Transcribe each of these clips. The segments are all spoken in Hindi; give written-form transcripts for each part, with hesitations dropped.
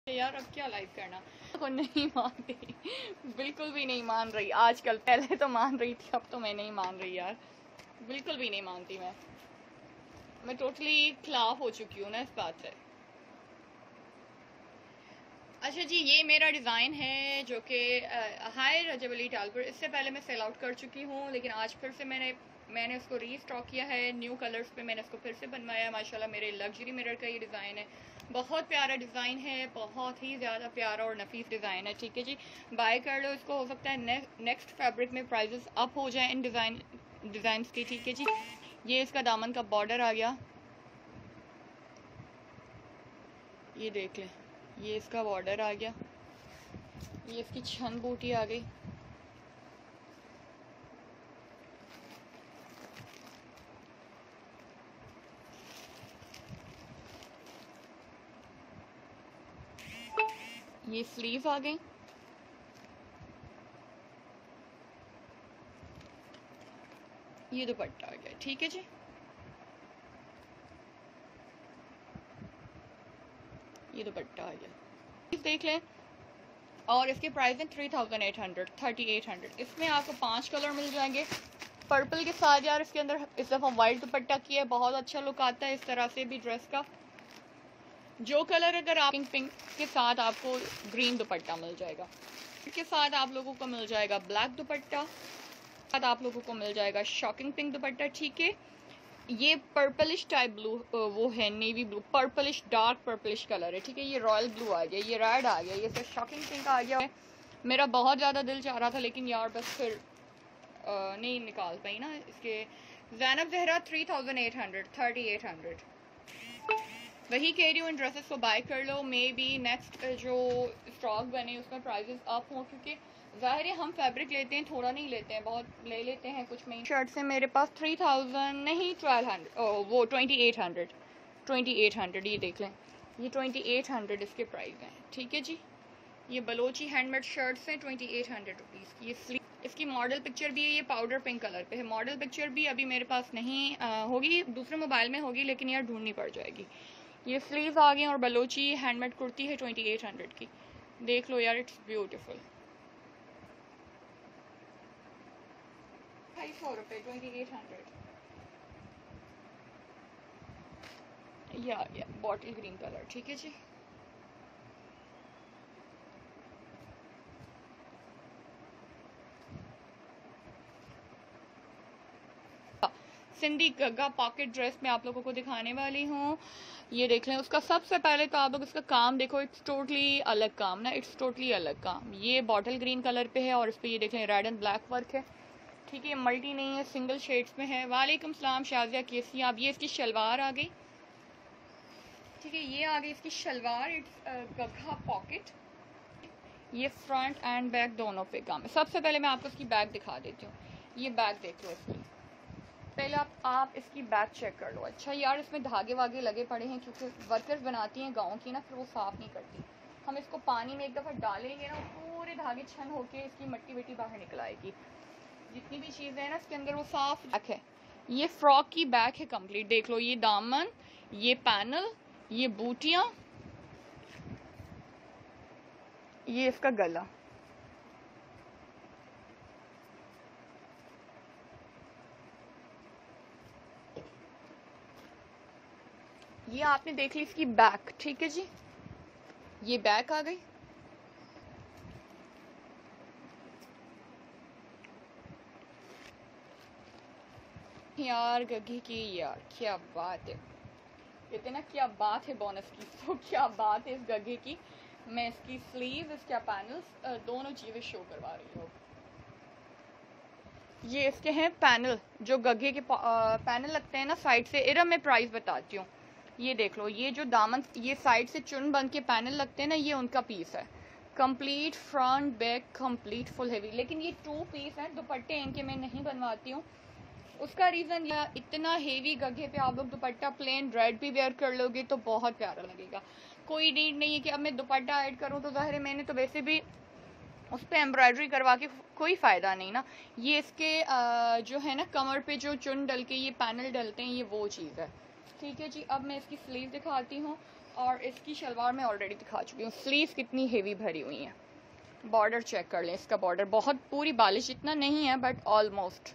यार अब क्या लाइव करना को नहीं मानती, बिल्कुल भी नहीं मान रही आजकल। पहले तो मान रही थी, अब तो मैं नहीं मान रही यार, बिल्कुल भी नहीं मानती। मैं टोटली खिलाफ हो चुकी हूँ ना इस बात से। अच्छा जी, ये मेरा डिज़ाइन है जो कि हाय रजब अली टालपुर। इससे पहले मैं सेल आउट कर चुकी हूँ, लेकिन आज फिर से मैंने उसको रीस्टॉक किया है न्यू कलर्स पे। मैंने इसको फिर से बनवाया है। माशाल्लाह मेरे लग्जरी मिरर का ये डिज़ाइन है, बहुत प्यारा डिज़ाइन है, बहुत ही ज़्यादा प्यारा और नफीस डिज़ाइन है। ठीक है जी, बाय कर लो इसको। हो सकता है नेक्स्ट फैब्रिक में प्राइजेस अप हो जाए इन डिज़ाइन की। ठीक है जी, ये इसका दामन का बॉर्डर आ गया, ये देख लें, ये इसका बॉर्डर आ गया, ये इसकी छन बूटी आ गई। ये स्लीव आ गई, ये दुपट्टा आ गया। ठीक है जी, ये दुपट्टा आ गया, देख लें। और इसके प्राइस है 3800, 3800। इसमें आपको 5 कलर मिल जाएंगे पर्पल के साथ। यार इसके अंदर इस दफ़ा वाइट दुपट्टा किया है, बहुत अच्छा लुक आता है इस तरह से भी ड्रेस का। जो कलर अगर आप पिंक के साथ आपको ग्रीन दुपट्टा मिल जाएगा, इसके साथ आप लोगों को मिल जाएगा ब्लैक दुपट्टा, साथ आप लोगों को मिल जाएगा शॉकिंग पिंक दुपट्टा। ठीक है, ये पर्पलिश टाइप ब्लू, वो है navy blue, purplish dark purplish colour है। ठीक है, ये रॉयल ब्लू आ गया, ये रेड आ गया, ये तो शॉकिंग पिंक आ गया है। मेरा बहुत ज़्यादा दिल चाह रहा था, लेकिन यार बस फिर नहीं निकाल पाई ना इसके। ज़ैनब ज़हरा 3800, 3800 वही कह रही हूँ। इन ड्रेसेस को बाय कर लो, मे बी नेक्स्ट जो स्टॉक बने उसमें प्राइजेस अप हो, क्योंकि ज़ाहिर है हम फैब्रिक लेते हैं, थोड़ा नहीं लेते हैं, बहुत ले लेते हैं। कुछ में शर्ट से मेरे पास 3000 नहीं 1200, वो 2800, 2800 ये देख लें, ये 2800 इसके प्राइस हैं। ठीक है जी, ये बलोची हैंडमेड शर्ट्स हैं 2800 रुपीज़ की। ये स्लीव, इसकी मॉडल पिक्चर भी है, ये पाउडर पिंक कलर पे है। मॉडल पिक्चर भी अभी मेरे पास नहीं होगी, दूसरे मोबाइल में होगी, लेकिन यार ढूंढनी पड़ जाएगी। ये स्लीव आ गई और बलोची हैंडमेड कुर्ती है 2800 की, देख लो यार, इट्स ब्यूटीफुल। 250 रुपये, 2800। या बॉटल ग्रीन कलर। ठीक है जी, सिंधी गग्गा पॉकेट ड्रेस में आप लोगों को दिखाने वाली हूँ। ये देख लें, उसका सबसे पहले तो आप लोग इसका काम देखो, इट्स टोटली अलग काम ना, इट्स टोटली अलग काम। ये बॉटल ग्रीन कलर पे है और इस पर ये देख लें रेड एंड ब्लैक वर्क है। ठीक है, मल्टी नहीं है, सिंगल शेड्स में है। वालेकुम सलाम शाजिया, कैसी आप। ये इसकी शलवार आ गई। ठीक है, ये आ गई इसकी शलवार, इट्स गग्गा पॉकेट। ये फ्रंट एंड बैक दोनों पे काम है। सबसे पहले मैं आपको इसकी बैक दिखा देती हूँ, ये बैक देख लो इसकी। पहले आप इसकी बैक चेक कर लो। अच्छा यार, इसमें धागे वागे लगे पड़े हैं, क्योंकि वर्कर्स बनाती हैं गाँव की ना, फिर वो साफ़ नहीं करती। हम इसको पानी में एक दफ़ा डालेंगे ना, पूरे धागे छन होके इसकी मट्टी वट्टी बाहर निकल आएगी। जितनी भी चीज़ें हैं ना इसके अंदर वो साफ बैक है। ये फ्रॉक की बैक है कंप्लीट, देख लो। ये दामन, ये पैनल, ये बूटियाँ, ये इसका गला। ये आपने देख ली इसकी बैक। ठीक है जी, ये बैक आ गई। यार गगी की, यार क्या बात है, कहते ना क्या बात है बोनस की, तो क्या बात है इस गगे की। मैं इसकी स्लीव, इसका पैनल्स, दोनों चीज़ें शो करवा रही हूँ। ये इसके हैं पैनल, जो गगे के पैनल लगते हैं ना साइड से। इरम मैं प्राइस बताती हूँ, ये देख लो। ये जो दामन, ये साइड से चुन बन के पैनल लगते हैं ना, ये उनका पीस है। Complete front back complete full heavy, लेकिन ये 2 पीस हैं। दुपट्टे इनके मैं नहीं बनवाती हूँ, उसका रीज़न यह, इतना हेवी गगे पे आप लोग दुपट्टा प्लेन रेड भी वेयर कर लोगे तो बहुत प्यारा लगेगा। कोई नीड नहीं है कि अब मैं दुपट्टा ऐड करूँ, तो ज़ाहिर है मैंने तो वैसे भी उस पर एम्ब्रॉयडरी करवा के कोई फ़ायदा नहीं ना। ये इसके जो है ना कमर पे जो चुन डल के ये पैनल डलते हैं, ये वो चीज़ है। ठीक है जी, अब मैं इसकी स्लीव दिखाती हूँ। और इसकी शलवार मैं ऑलरेडी दिखा चुकी हूँ। स्लीव कितनी हेवी भरी हुई है। बॉर्डर चेक कर लें, इसका बॉर्डर बहुत पूरी बालिश इतना नहीं है बट ऑलमोस्ट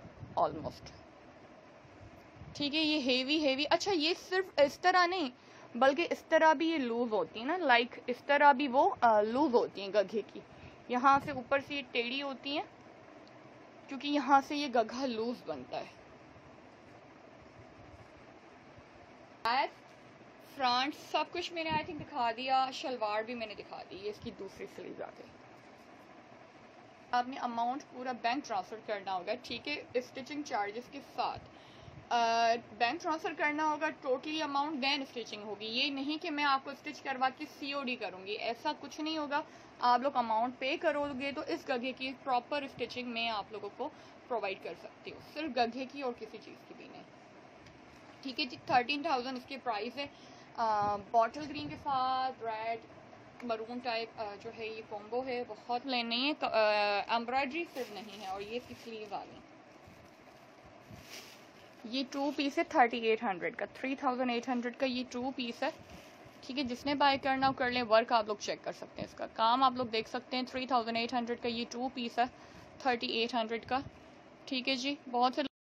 ठीक है। ये हेवी। अच्छा ये सिर्फ इस तरह नहीं बल्कि इस तरह भी ये लूज होती है ना, लाइक इस तरह भी वो लूज होती हैं गघे की। यहाँ से ऊपर से ये टेढ़ी होती हैं क्योंकि यहाँ से ये गघा लूज बनता है। फ्रंट सब कुछ मैंने आई थिंक दिखा दिया, शलवार भी मैंने दिखा दी। ये इसकी दूसरी स्लीव आ गई। आपने अमाउंट पूरा बैंक ट्रांसफर करना होगा, ठीक है, स्टिचिंग चार्जेस के साथ बैंक ट्रांसफर करना होगा। टोटली अमाउंट देन स्टिचिंग होगी। ये नहीं कि मैं आपको स्टिच करवा के COD करूंगी, ऐसा कुछ नहीं होगा। आप लोग अमाउंट पे करोगे तो इस गघे की प्रॉपर स्टिचिंग मैं आप लोगों को प्रोवाइड कर सकती हूँ, सिर्फ गघे की और किसी चीज़ की भी नहीं, ठीक है जी। 13,000 इसके प्राइस है। बॉटल ग्रीन के साथ रेड मरून टाइप जो है ये कॉम्बो है, बहुत प्लेन नहीं है, एम्ब्रॉयडरी सिर्फ नहीं है। और ये इसकी स्लीव आ गई। ये 2 पीस है 3800 का, 3800 का ये 2 पीस है, ठीक है। जिसने बाय करना हो कर लें। वर्क आप लोग चेक कर सकते हैं, इसका काम आप लोग देख सकते हैं। 3800 का ये 2 पीस है 3800 का, ठीक है जी। बहुत से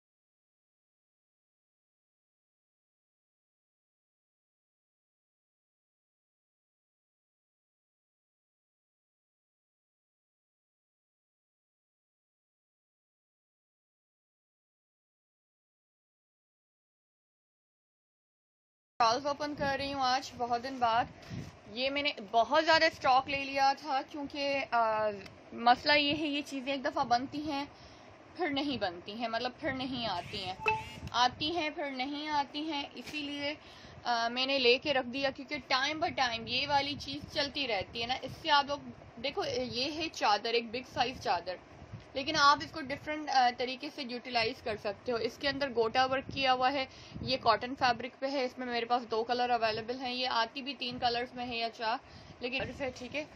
स्टॉल्स ओपन कर रही हूँ आज बहुत दिन बाद। ये मैंने बहुत ज़्यादा स्टॉक ले लिया था क्योंकि मसला ये है, ये चीज़ें एक दफ़ा बनती हैं फिर नहीं बनती हैं, मतलब फिर नहीं आती हैं फिर नहीं आती हैं। इसीलिए मैंने लेके रख दिया क्योंकि टाइम बाय टाइम ये वाली चीज़ चलती रहती है ना। इससे आप लोग देखो, ये है चादर, एक बिग साइज चादर, लेकिन आप इसको डिफरेंट तरीके से यूटिलाइज कर सकते हो। इसके अंदर गोटा वर्क किया हुआ है, ये कॉटन फैब्रिक पे है। इसमें मेरे पास 2 कलर अवेलेबल हैं। ये आती भी 3 कलर्स में है या 4, लेकिन ठीक है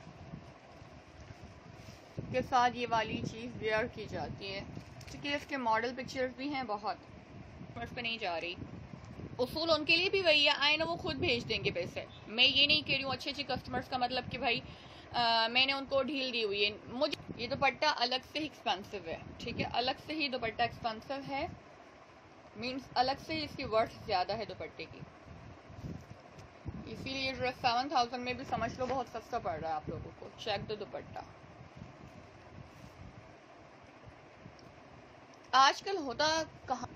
के साथ ये वाली चीज़ वेयर की जाती है, ठीक है। इसके मॉडल पिक्चर्स भी हैं बहुत, उस पर नहीं जा रही। उसूल उनके लिए भी वही है, आए ना वो खुद भेज देंगे पैसे। मैं ये नहीं कह रही हूँ अच्छे कस्टमर्स का मतलब कि भाई मैंने उनको ढील दी हुई है। मुझे ये दुपट्टा अलग से ही एक्सपेंसिव है, ठीक है, अलग से ही दुपट्टा एक्सपेंसिव है, मींस अलग से ही इसकी वर्थ ज़्यादा है दुपट्टे की। इसीलिए ड्रेस 7000 में भी समझ लो बहुत सस्ता पड़ रहा है आप लोगों को। Check the dupatta. आजकल होता कहाँ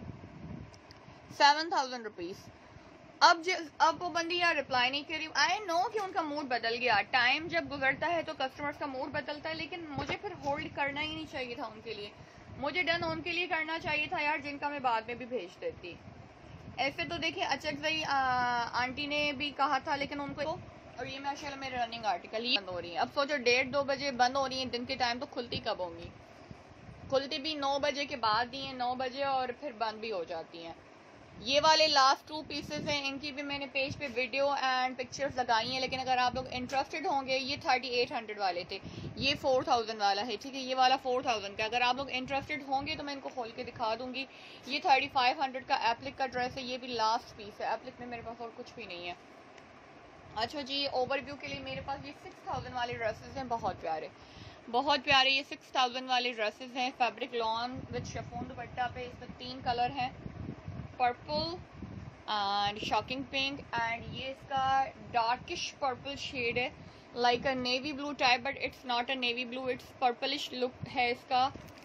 7000 रुपीज़। अब वो बंदी यार रिप्लाई नहीं कर रही। आई नो कि उनका मूड बदल गया, टाइम जब गुजरता है तो कस्टमर्स का मूड बदलता है, लेकिन मुझे फिर होल्ड करना ही नहीं चाहिए था उनके लिए। मुझे डन उनके लिए करना चाहिए था यार, जिनका मैं बाद में भी भेज देती। ऐसे तो देखिए अचक भाई आंटी ने भी कहा था, लेकिन उनको और ये माशाल्लाह मेरे रनिंग आर्टिकल ही बंद हो रही है। अब सोचो 1:30-2 बजे बंद हो रही है, दिन के टाइम तो खुलती कब होंगी? खुलती भी 9 बजे के बाद ही है, 9 बजे, और फिर बंद भी हो जाती हैं। ये वाले लास्ट 2 पीसेस हैं, इनकी भी मैंने पेज पे वीडियो एंड पिक्चर्स लगाई हैं, लेकिन अगर आप लोग इंटरेस्टेड होंगे, ये 3800 वाले थे, ये 4000 वाला है, ठीक है, ये वाला 4000 का। अगर आप लोग इंटरेस्टेड होंगे तो मैं इनको खोल के दिखा दूंगी। ये 3500 का एप्लिक का ड्रेस है, ये भी लास्ट पीस है। एप्लिक में मेरे पास और कुछ भी नहीं है। अच्छा जी, ओवरव्यू के लिए मेरे पास ये 6000 वाले ड्रेसेस हैं, बहुत प्यारे ये 6000 वाले ड्रेसेस हैं। Fabric lawn with chiffon dupatta पे, इसमें 3 कलर हैं, purple and shocking pink, and ये इसका डार्किश पर्पल शेड है, like a navy blue type, but it's not a navy blue, it's purplish look है इसका।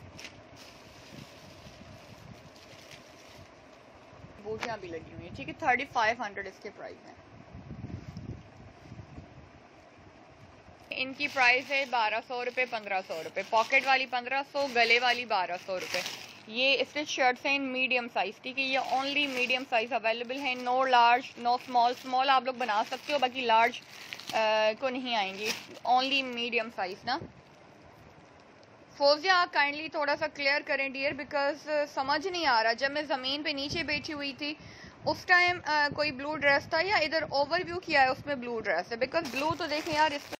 बूटियाँ भी लगी हुई है, ठीक है। 3500 इसके प्राइस हैं। इनकी प्राइस है 1200 रुपये, 1500 रुपये। पॉकेट वाली 1500, गले वाली 1200 रुपये। ये स्टिच शर्ट्स हैं इन मीडियम साइज, ठीक है, ये ओनली मीडियम साइज अवेलेबल है, no large no small. Small आप लोग बना सकते हो, बाकी लार्ज को नहीं आएंगी, ओनली मीडियम साइज ना। फोजिया आप काइंडली थोड़ा सा क्लियर करें डियर, बिकॉज समझ नहीं आ रहा। जब मैं ज़मीन पे नीचे बैठी हुई थी उस टाइम कोई ब्लू ड्रेस था, या इधर ओवरव्यू किया है उसमें ब्लू ड्रेस है, बिकॉज ब्लू तो देखें यार इस